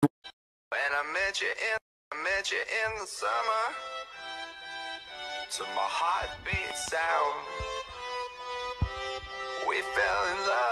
When I met you in the summer, to my heartbeat sound, we fell in love.